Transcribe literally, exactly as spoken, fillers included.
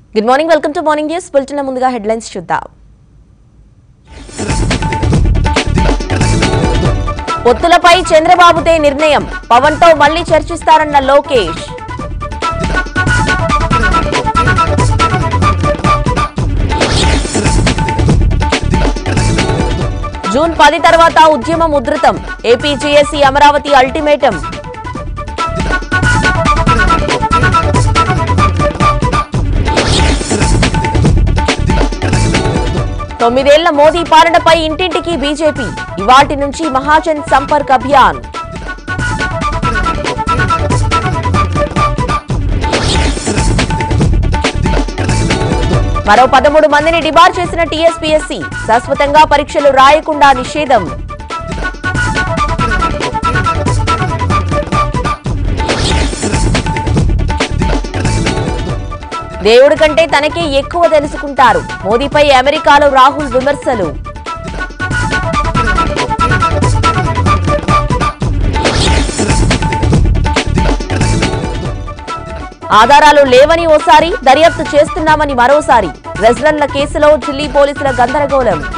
Good morning, welcome to Morning News. Bulletin ముందుగా headlines చూద్దాం. పొత్తులపై చంద్రబాబుదే నిర్ణయం. పవన్ తో మళ్లీ చర్చిస్తారన్న లోకేష్. జూన్ పది తర్వాత ఉద్యమం ఉధృతం. AP GSC Amaravati ultimatum. తొమ్మిదేళ్ల మోదీ పాలనపై ఇంటింటికి బీజేపీ. ఇవాల్టి నుంచి మహాజన్ సంపర్క్ అభియాన్. మరో పదమూడు మందిని డిబార్ చేసిన టీఎస్పీఎస్సీ. శాశ్వతంగా పరీక్షలు రాయకుండా నిషేధం. దేవుడి కంటే తనకే ఎక్కువ తెలుసుకుంటారు. మోదీపై అమెరికాలో రాహుల్ విమర్శలు. ఆధారాలు లేవని ఓసారి, దర్యాప్తు చేస్తున్నామని మరోసారి. రెజ్లర్ల కేసులో ఢిల్లీ పోలీసుల గందరగోళం.